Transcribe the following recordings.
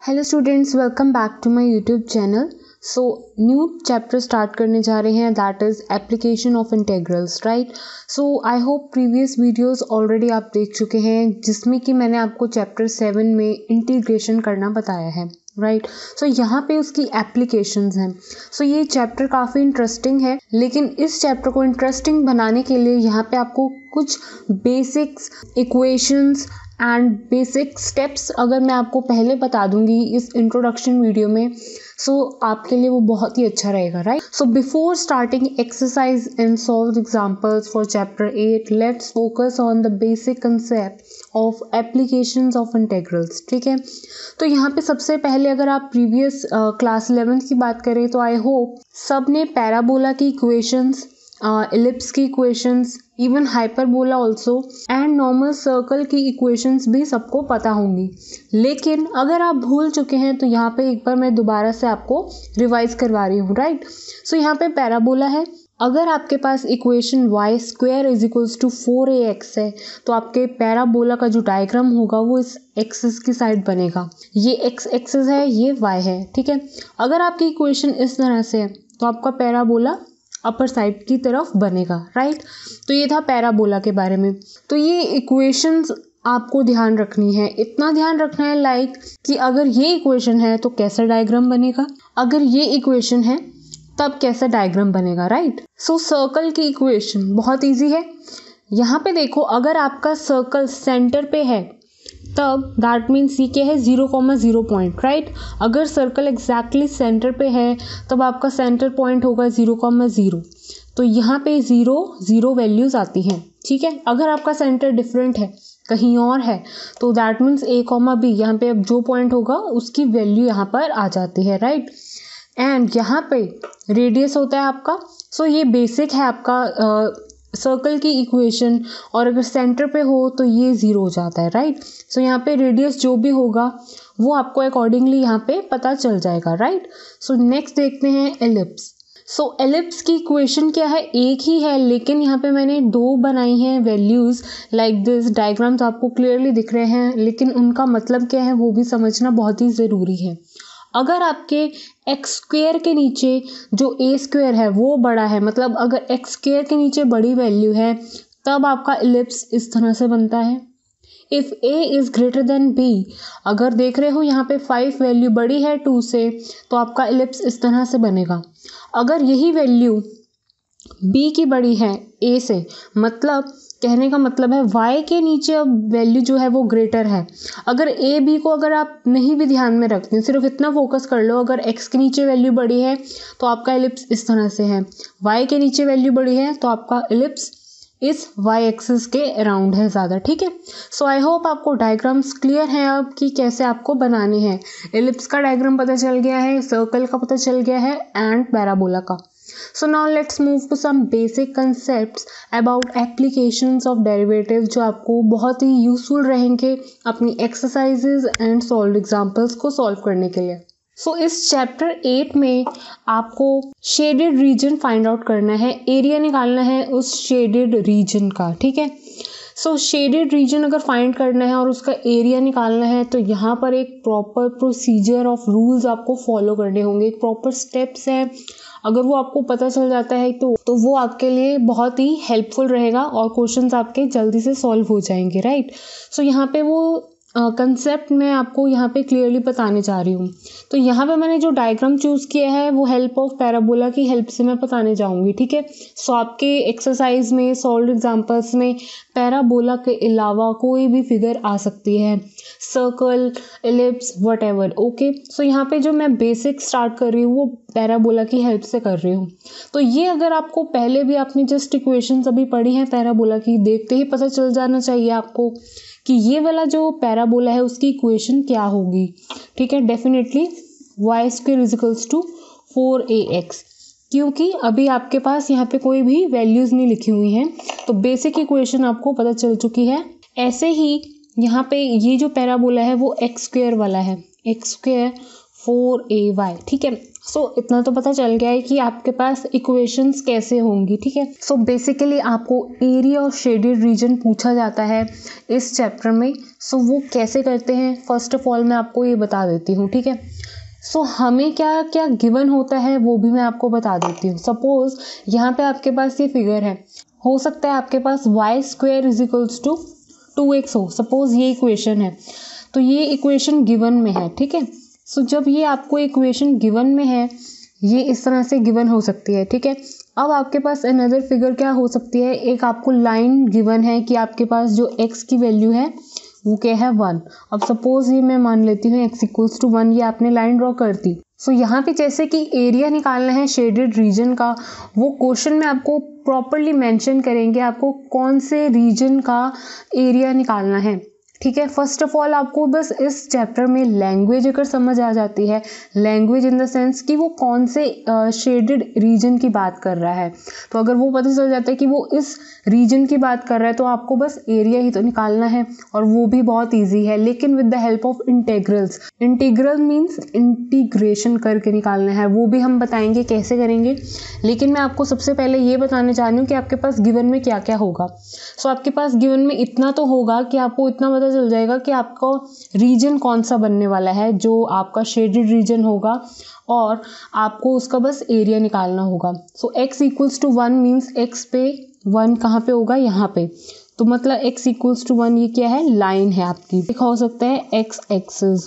Hello students, welcome back to my YouTube channel. So new chapter start करने जा रहे हैं, that is application of integrals, right. So I hope previous videos already आप देख चुके हैं, जिसमें कि मैंने आपको चैप्टर 7 में इंटीग्रेशन करना बताया है, राइट। सो यहाँ पे उसकी एप्लीकेशंस हैं। सो ये चैप्टर काफ़ी इंटरेस्टिंग है, लेकिन इस चैप्टर को इंटरेस्टिंग बनाने के लिए यहाँ पे आपको कुछ basics, equations and basic steps अगर मैं आपको पहले बता दूंगी इस इंट्रोडक्शन वीडियो में, सो आपके लिए वो बहुत ही अच्छा रहेगा, right. So before starting exercise and solve examples for chapter 8, let's focus on the basic concept of applications of integrals, ठीक है। तो यहाँ पे सबसे पहले अगर आप प्रीवियस क्लास 11th की बात करें तो आई होप सब ने पैराबोला की इक्वेशंस, इलिप्स की equations, even hyperbola also and normal circle की इक्वेशंस भी सबको पता होंगी। लेकिन अगर आप भूल चुके हैं तो यहाँ पे एक बार मैं दोबारा से आपको रिवाइज करवा रही हूँ, राइट। सो यहाँ पे पैराबोला है। अगर आपके पास equation y square is equals to 4ax है तो आपके पैराबोला का जो डायग्राम होगा वो इस एक्सिस की साइड बनेगा। ये x एक्सिस है, ये y है, ठीक है। अगर आपकी इक्वेशन इस तरह से है तो आपका पैराबोला अपर साइड की तरफ बनेगा, राइट। तो ये था पैराबोला के बारे में। तो ये इक्वेशंस आपको ध्यान रखनी है, इतना ध्यान रखना है लाइक कि अगर ये इक्वेशन है तो कैसा डायग्राम बनेगा, अगर ये इक्वेशन है तब कैसा डायग्राम बनेगा, राइट। सो सर्कल की इक्वेशन बहुत इजी है। यहाँ पे देखो, अगर आपका सर्कल सेंटर पे है तब दैट मीन्स ये क्या है, 0,0 पॉइंट, राइट। अगर सर्कल एग्जैक्टली सेंटर पे है तब आपका सेंटर पॉइंट होगा 0,0। तो यहाँ पे 0 वैल्यूज आती हैं, ठीक है। अगर आपका सेंटर डिफरेंट है, कहीं और है, तो दैट मीन्स a, b, यहाँ पे अब जो पॉइंट होगा उसकी वैल्यू यहाँ पर आ जाती है, राइट। एंड यहाँ पे रेडियस होता है आपका। सो ये बेसिक है आपका सर्कल की इक्वेशन, और अगर सेंटर पे हो तो ये 0 हो जाता है, राइट। सो यहाँ पे रेडियस जो भी होगा वो आपको अकॉर्डिंगली यहाँ पे पता चल जाएगा, राइट। सो नेक्स्ट देखते हैं एलिप्स। सो एलिप्स की इक्वेशन क्या है, एक ही है, लेकिन यहाँ पे मैंने 2 बनाई हैं वैल्यूज़ लाइक दिस। डायग्राम तो आपको क्लियरली दिख रहे हैं, लेकिन उनका मतलब क्या है वो भी समझना बहुत ही ज़रूरी है। अगर आपके एक्स स्क्वेयर के नीचे जो ए स्क्वेयर है वो बड़ा है, मतलब अगर एक्स स्क्वेयर के नीचे बड़ी वैल्यू है तब आपका इलिप्स इस तरह से बनता है। If A is greater than B, अगर देख रहे हो यहाँ पे 5 वैल्यू बड़ी है 2 से, तो आपका इलिप्स इस तरह से बनेगा। अगर यही वैल्यू बी की बड़ी है ए से, मतलब कहने का मतलब है y के नीचे अब वैल्यू जो है वो ग्रेटर है। अगर ए बी को अगर आप नहीं भी ध्यान में रखते हैं, सिर्फ इतना फोकस कर लो, अगर x के नीचे वैल्यू बड़ी है तो आपका एलिप्स इस तरह से है, y के नीचे वैल्यू बड़ी है तो आपका एलिप्स इस y एक्सिस के अराउंड है ज़्यादा, ठीक है। सो आई होप आपको डायग्राम्स क्लियर हैं अब कि कैसे आपको बनाने हैं। एलिप्स का डायग्राम पता चल गया है, सर्कल का पता चल गया है एंड पैराबोला का। So now let's move to some basic concepts about applications of derivatives, जो आपको बहुत ही यूजफुल रहेंगे अपनी एक्सरसाइजेज एंड सॉल्व एग्जाम्पल्स को सॉल्व करने के लिए। सो इस चैप्टर 8 में आपको शेडेड रीजन फाइंड आउट करना है, एरिया निकालना है उस शेडेड रीजन का, ठीक है। सो शेडेड रीजन अगर फाइंड करना है और उसका एरिया निकालना है तो यहाँ पर एक प्रॉपर प्रोसीजर ऑफ रूल्स आपको फॉलो करने होंगे, एक प्रॉपर स्टेप्स है। अगर वो आपको पता चल जाता है तो वो आपके लिए बहुत ही हेल्पफुल रहेगा और क्वेश्चंस आपके जल्दी से सॉल्व हो जाएंगे, राइट। सो यहाँ पे वो कंसेप्ट मैं आपको यहाँ पे क्लियरली बताने जा रही हूँ। तो यहाँ पे मैंने जो डायग्राम चूज़ किया है वो हेल्प ऑफ पैराबोला की हेल्प से मैं बताने जाऊँगी, ठीक है। सो आपके एक्सरसाइज में, सॉल्व एग्जाम्पल्स में पैराबोला के अलावा कोई भी फिगर आ सकती है, circle, ellipse, whatever, okay. So यहाँ पे जो मैं बेसिक स्टार्ट कर रही हूँ वो पैराबोला की हेल्प से कर रही हूँ। तो ये अगर आपको पहले भी आपने जस्ट इक्वेशंस अभी पढ़ी हैं पैराबोला की, देखते ही पता चल जाना चाहिए आपको कि ये वाला जो पैराबोला है उसकी इक्वेशन क्या होगी, ठीक है। Definitely y square is equals to 4ax, क्योंकि अभी आपके पास यहाँ पे कोई भी वैल्यूज़ नहीं लिखी हुई हैं, तो बेसिक इक्वेशन आपको पता चल चुकी है। ऐसे ही यहाँ पे ये जो पैराबोला है वो एक्स स्क्वायर वाला है, एक्स स्क्वायर 4ay, ठीक है। इतना तो पता चल गया है कि आपके पास इक्वेशंस कैसे होंगी, ठीक है। बेसिकली आपको एरिया ऑफ शेडेड रीजन पूछा जाता है इस चैप्टर में। वो कैसे करते हैं, फर्स्ट ऑफ ऑल मैं आपको ये बता देती हूँ, ठीक है। हमें क्या क्या गिवन होता है वो भी मैं आपको बता देती हूँ। सपोज यहाँ पे आपके पास ये फिगर है, हो सकता है आपके पास y² = 2x हो, सपोज ये इक्वेशन है। तो ये इक्वेशन गिवन में है, ठीक है। जब ये आपको इक्वेशन गिवन में है, ये इस तरह से गिवन हो सकती है, ठीक है। अब आपके पास अनदर फिगर क्या हो सकती है, एक आपको लाइन गिवन है कि आपके पास जो x की वैल्यू है वो क्या है 1। अब सपोज ये मैं मान लेती हूँ x = 1, ये आपने लाइन ड्रॉ कर दी। यहाँ पे जैसे कि एरिया निकालना है शेडेड रीजन का, वो क्वेश्चन में आपको प्रॉपरली मेंशन करेंगे आपको कौन से रीजन का एरिया निकालना है, ठीक है। फर्स्ट ऑफ ऑल आपको बस इस चैप्टर में लैंग्वेज अगर समझ आ जाती है, लैंग्वेज इन द सेंस कि वो कौन से शेडेड रीजन की बात कर रहा है, तो अगर वो पता चल जाता है कि वो इस रीजन की बात कर रहा है तो आपको बस एरिया ही तो निकालना है, और वो भी बहुत इजी है, लेकिन with the help of integrals. Integral means integration करके निकालना है, वो भी हम बताएंगे कैसे करेंगे। लेकिन मैं आपको सबसे पहले ये बताने चाह रही हूँ कि आपके पास गिवन में क्या क्या होगा। आपके पास गिवन में इतना तो होगा कि आपको इतना पता चल जाएगा कि आपका रीजन कौन सा बनने वाला है, जो आपका शेडेड रीजन होगा, और आपको उसका बस एरिया निकालना होगा। x = 1 मीन्स x पे 1 कहाँ पे होगा, यहाँ पे। तो मतलब x = 1 ये क्या है, लाइन है आपकी, लिखा हो सकता है x एक्सिस।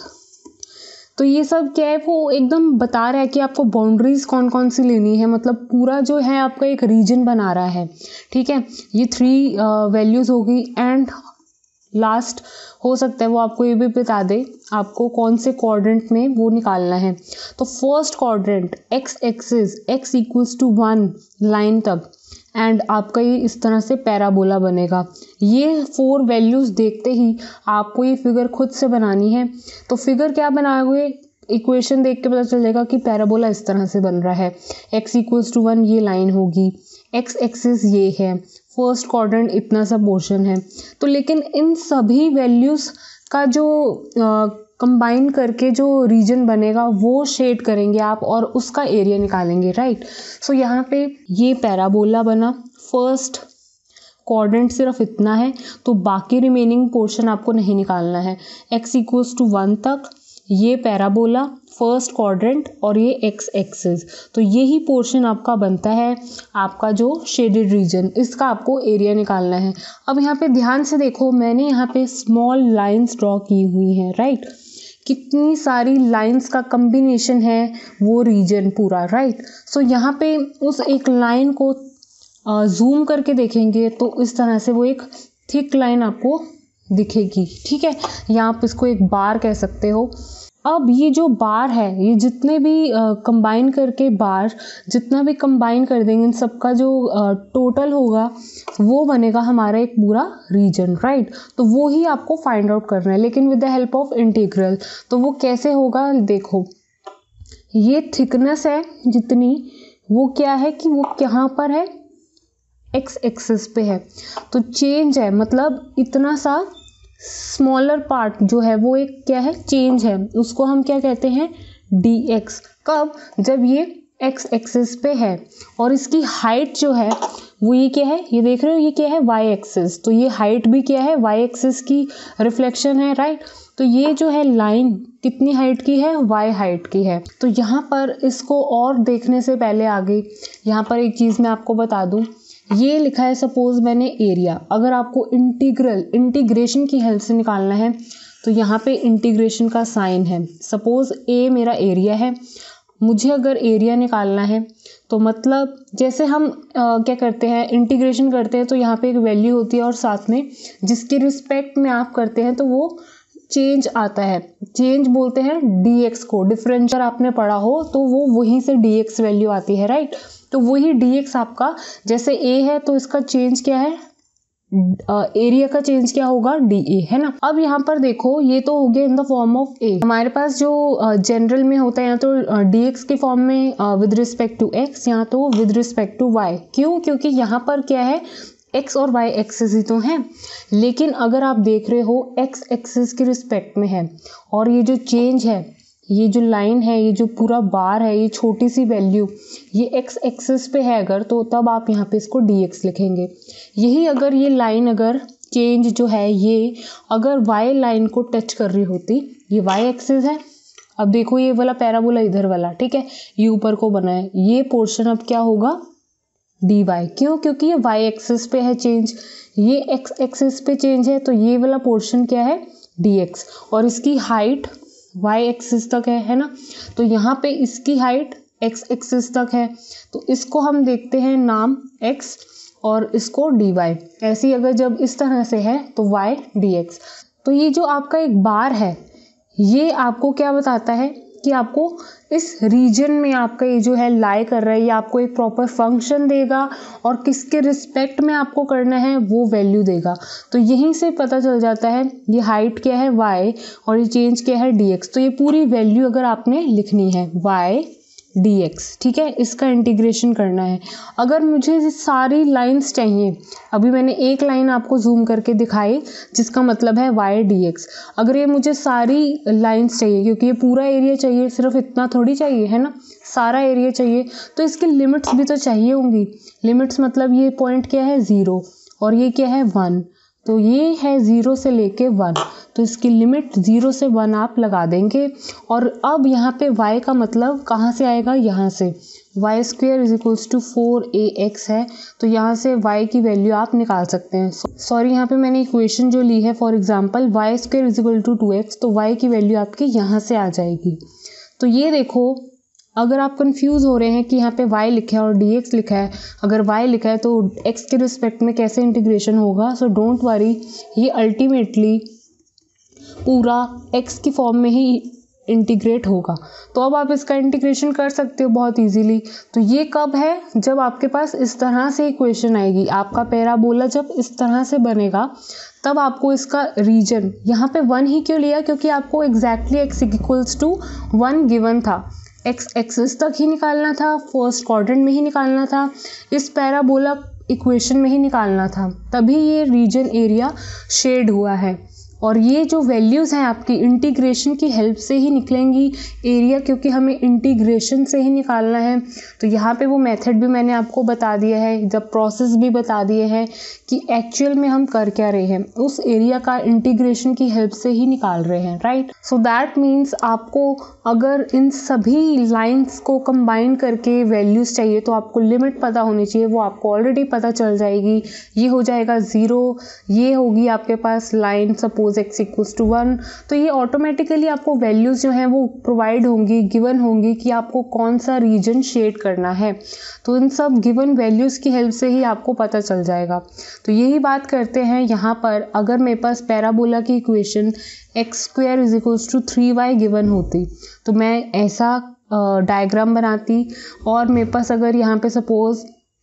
तो ये सब क्या है, वो एकदम बता रहा है कि आपको बाउंड्रीज कौन कौन सी लेनी है, मतलब पूरा जो है आपका एक रीजन बना रहा है, ठीक है। ये 3 वैल्यूज होगी, एंड लास्ट हो सकता है वो आपको ये भी बता दे आपको कौन से क्वाड्रेंट में वो निकालना है। तो first quadrant x axis, x = 1 line तक, एंड आपका ये इस तरह से पैराबोला बनेगा। ये 4 वैल्यूज देखते ही आपको ये फिगर खुद से बनानी है। तो फिगर क्या बनाओगे, इक्वेशन देख के पता चल जाएगा कि पैराबोला इस तरह से बन रहा है। x = 1 ये लाइन होगी, x एक्सिस ये है, फर्स्ट क्वाड्रेंट इतना सा पोर्शन है। तो लेकिन इन सभी वैल्यूज का जो कंबाइन करके जो रीजन बनेगा वो शेड करेंगे आप, और उसका एरिया निकालेंगे, राइट। यहाँ पे ये पैराबोला बना, फर्स्ट क्वाड्रेंट सिर्फ इतना है, तो बाकी रिमेनिंग पोर्शन आपको नहीं निकालना है। x = 1 तक ये पैराबोला, फर्स्ट क्वाड्रेंट और ये x एक्सिस, तो यही पोर्शन आपका बनता है आपका जो शेडेड रीजन, इसका आपको एरिया निकालना है। अब यहाँ पे ध्यान से देखो, मैंने यहाँ पे स्मॉल लाइंस ड्रॉ की हुई हैं, राइट। कितनी सारी लाइंस का कम्बिनेशन है वो रीजन पूरा, राइट। यहाँ पे उस एक लाइन को जूम करके देखेंगे तो इस तरह से वो एक थिक लाइन आपको दिखेगी, ठीक है, या आप इसको एक बार कह सकते हो। अब ये जो बार है, ये जितने भी कंबाइन करके बार जितना भी कंबाइन कर देंगे, इन सबका जो टोटल होगा वो बनेगा हमारा एक पूरा रीजन, राइट। तो वो ही आपको फाइंड आउट करना है, लेकिन with the help of integral. तो वो कैसे होगा, देखो ये थिकनेस है जितनी, वो क्या है कि वो कहाँ पर है, x एक्सिस पे है। तो चेंज है, मतलब इतना सा स्मॉलर पार्ट जो है वो एक क्या है, चेंज है, उसको हम क्या कहते हैं, dx। कब, जब ये x एक्सिस पे है, और इसकी हाइट जो है वो ये क्या है, ये देख रहे हो, ये क्या है, y एक्सिस। तो ये हाइट भी क्या है, y एक्सिस की रिफ्लेक्शन है, राइट। तो ये जो है लाइन कितनी हाइट की है, y हाइट की है। तो यहाँ पर इसको और देखने से पहले आगे यहाँ पर एक चीज़ मैं आपको बता दूँ, ये लिखा है सपोज मैंने एरिया, अगर आपको इंटीग्रेशन की हेल्प से निकालना है तो यहाँ पे इंटीग्रेशन का साइन है। सपोज a मेरा एरिया है, मुझे अगर एरिया निकालना है तो मतलब जैसे हम क्या करते हैं, इंटीग्रेशन करते हैं तो यहाँ पे एक वैल्यू होती है, और साथ में जिसके रिस्पेक्ट में आप करते हैं तो वो चेंज आता है, चेंज बोलते हैं dx को। डिफरेंशियल आपने पढ़ा हो तो वो वहीं से dx वैल्यू आती है, राइट। तो वही dx आपका, जैसे a है तो इसका चेंज क्या है, एरिया का चेंज क्या होगा, dA, है ना। अब यहाँ पर देखो, ये तो हो गया in the form of a। हमारे पास जो जनरल में होता है, या तो dx के फॉर्म में विद रिस्पेक्ट टू x, या तो विद रिस्पेक्ट टू y। क्यों, क्योंकि यहाँ पर क्या है, x और y एक्सिस ही तो हैं। लेकिन अगर आप देख रहे हो x एक्सिस के रिस्पेक्ट में है, और ये जो चेंज है ये जो लाइन है, ये जो पूरा बार है, ये छोटी सी वैल्यू ये एक्स एक्सिस पे है अगर, तो तब आप यहाँ पे इसको dx लिखेंगे। यही अगर ये लाइन अगर चेंज जो है ये अगर y लाइन को टच कर रही होती, ये y एक्सिस है, अब देखो ये वाला पैराबोला इधर वाला, ठीक है, ये ऊपर को बना है, ये पोर्शन अब क्या होगा dy। क्यों? क्योंकि ये y एक्सिस पे है चेंज, ये x एक्सिस पे चेंज है, तो ये वाला पोर्शन क्या है dx। और इसकी हाइट y एक्सिस तक है ना, तो यहाँ पे इसकी हाइट x एक्सिस तक है, तो इसको हम देखते हैं नाम x और इसको dy। ऐसे ही अगर जब इस तरह से है तो y dx। तो ये जो आपका एक बार है ये आपको क्या बताता है कि आपको इस रीजन में आपका ये जो है लाई कर रहा है, ये आपको एक प्रॉपर फंक्शन देगा और किसके रिस्पेक्ट में आपको करना है वो वैल्यू देगा। तो यहीं से पता चल जाता है ये हाइट क्या है y और ये चेंज क्या है dx। तो ये पूरी वैल्यू अगर आपने लिखनी है y dx, ठीक है, इसका इंटीग्रेशन करना है। अगर मुझे ये सारी लाइंस चाहिए, अभी मैंने एक लाइन आपको जूम करके दिखाई जिसका मतलब है y dx, अगर ये मुझे सारी लाइंस चाहिए क्योंकि ये पूरा एरिया चाहिए, सिर्फ इतना थोड़ी चाहिए है ना, सारा एरिया चाहिए, तो इसकी लिमिट्स भी तो चाहिए होंगी। लिमिट्स मतलब ये पॉइंट क्या है 0 और ये क्या है 1, तो ये है 0 से लेके 1, तो इसकी लिमिट 0 से 1 आप लगा देंगे। और अब यहाँ पे y का मतलब कहाँ से आएगा, यहाँ से y square is equals to 4ax है, तो यहाँ से y की वैल्यू आप निकाल सकते हैं। सॉरी, यहाँ पे मैंने इक्वेशन जो ली है for example y square is equal to 2x, तो y की वैल्यू आपकी यहाँ से आ जाएगी। तो ये देखो, अगर आप कंफ्यूज हो रहे हैं कि यहाँ पे y लिखा है और dx लिखा है, अगर y लिखा है तो x के रिस्पेक्ट में कैसे इंटीग्रेशन होगा, सो डोंट वरी, ये अल्टीमेटली पूरा x की फॉर्म में ही इंटीग्रेट होगा। तो अब आप इसका इंटीग्रेशन कर सकते हो बहुत इजीली। तो ये कब है, जब आपके पास इस तरह से इक्वेशन आएगी, आपका पैराबोला जब इस तरह से बनेगा तब आपको इसका रीजन, यहाँ पे 1 ही क्यों लिया, क्योंकि आपको exactly x equals to 1 given था, x एक्सिस तक ही निकालना था, फर्स्ट क्वाड्रेंट में ही निकालना था, इस पैराबोला इक्वेशन में ही निकालना था, तभी ये रीजन एरिया शेड हुआ है। और ये जो वैल्यूज़ हैं आपकी इंटीग्रेशन की हेल्प से ही निकलेंगी एरिया, क्योंकि हमें इंटीग्रेशन से ही निकालना है। तो यहाँ पे वो मेथड भी मैंने आपको बता दिया है, जब प्रोसेस भी बता दिए हैं कि एक्चुअल में हम कर क्या रहे हैं, उस एरिया का इंटीग्रेशन की हेल्प से ही निकाल रहे हैं, राइट। सो दैट मीन्स आपको अगर इन सभी लाइंस को कंबाइन करके वैल्यूज़ चाहिए तो आपको लिमिट पता होनी चाहिए, वो आपको ऑलरेडी पता चल जाएगी। ये हो जाएगा 0, ये होगी आपके पास line suppose x equals to 1, तो ये ऑटोमेटिकली आपको वैल्यूज़ जो हैं वो प्रोवाइड होंगी, गिवन होंगी कि आपको कौन सा रीजन शेड करना है। तो इन सब गिवन वैल्यूज़ की हेल्प से ही आपको पता चल जाएगा। तो यही बात करते हैं यहाँ पर, अगर मेरे पास पैराबोला की equation x square is equals to 3y given होती तो मैं ऐसा डायग्राम बनाती, और मेरे पास अगर यहाँ पे suppose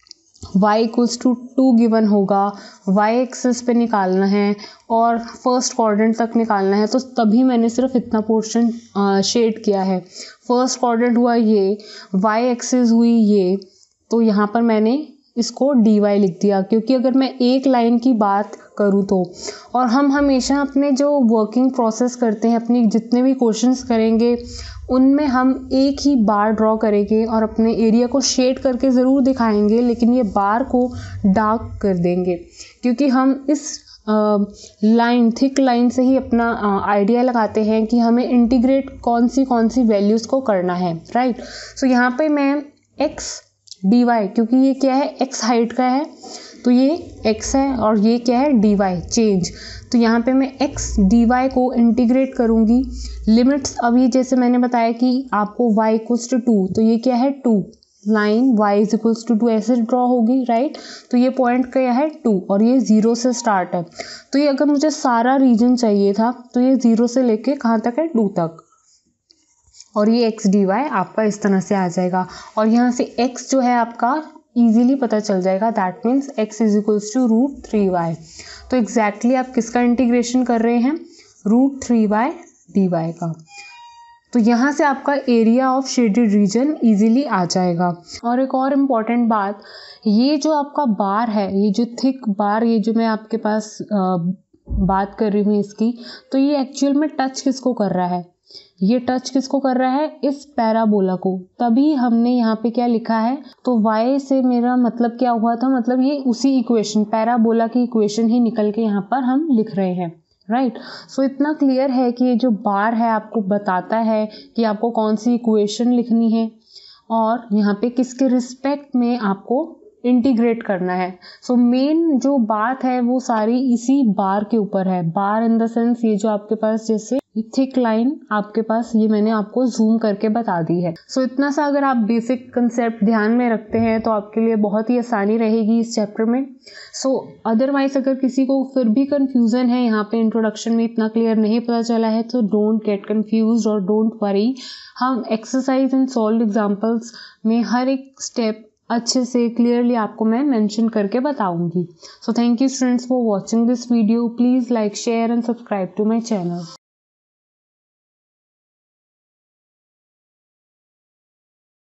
y equals to 2 given होगा, y एक्सिस पे निकालना है और फर्स्ट क्वाड्रेंट तक निकालना है, तो तभी मैंने सिर्फ इतना पोर्शन शेड किया है। फर्स्ट क्वाड्रेंट हुआ ये, y एक्सिस हुई ये, तो यहाँ पर मैंने इसको dy लिख दिया, क्योंकि अगर मैं एक लाइन की बात करूँ तो, और हम हमेशा अपने जो वर्किंग प्रोसेस करते हैं, अपनी जितने भी क्वेश्चंस करेंगे उनमें हम एक ही बार ड्रॉ करेंगे और अपने एरिया को शेड करके ज़रूर दिखाएंगे, लेकिन ये बार को डार्क कर देंगे, क्योंकि हम इस लाइन थिक लाइन से ही अपना आइडिया लगाते हैं कि हमें इंटीग्रेट कौन सी वैल्यूज़ को करना है, राइट। सो यहाँ पे मैं x dy, क्योंकि ये क्या है x हाइट का है तो ये x है, और ये क्या है dy चेंज, तो यहाँ पे मैं x dy को इंटीग्रेट करूँगी। लिमिट्स अभी जैसे मैंने बताया कि आपको y इक्वल्स टू 2, तो ये क्या है 2, line y is equals to 2 ऐसे ड्रॉ होगी, राइट। तो ये पॉइंट क्या है 2 और ये 0 से स्टार्ट है। तो ये अगर मुझे सारा रीजन चाहिए था तो ये 0 से लेके कहाँ तक है 2 तक, और ये x dy आपका इस तरह से आ जाएगा, और यहाँ से x जो है आपका इजीली पता चल जाएगा, that means x is equals to √3y। तो एग्जैक्टली आप किसका इंटीग्रेशन कर रहे हैं, √3y dy का। तो यहाँ से आपका area of shaded region easily आ जाएगा। और एक और इम्पॉर्टेंट बात, ये जो आपका बार है, ये जो थिक बार, ये जो मैं आपके पास बात कर रही हूँ इसकी, तो ये एक्चुअल में टच किसको कर रहा है, ये टच किसको कर रहा है, इस पैराबोला को, तभी हमने यहाँ पे क्या लिखा है, तो y से मेरा मतलब क्या हुआ था, मतलब ये उसी इक्वेशन पैराबोला की इक्वेशन ही निकल के यहाँ पर हम लिख रहे हैं, राइट। सो इतना क्लियर है कि ये जो बार है आपको बताता है कि आपको कौन सी इक्वेशन लिखनी है और यहाँ पे किसके रिस्पेक्ट में आपको इंटीग्रेट करना है। सो मेन जो बात है वो सारी इसी बार के ऊपर है। बार इन द सेंस ये जो आपके पास जैसे थिक लाइन आपके पास, ये मैंने आपको जूम करके बता दी है। सो इतना सा अगर आप बेसिक कंसेप्ट ध्यान में रखते हैं तो आपके लिए बहुत ही आसानी रहेगी इस चैप्टर में। सो अदरवाइज अगर किसी को फिर भी कंफ्यूजन है, यहाँ पे इंट्रोडक्शन में इतना क्लियर नहीं पता चला है, तो डोंट गेट कंफ्यूज्ड और डोंट वरी। हम एक्सरसाइज एंड सॉल्व एग्जाम्पल्स में हर एक स्टेप अच्छे से क्लियरली आपको मैं मेंशन करके बताऊंगी। So thank you students for watching this video. Please like, share and subscribe to my channel.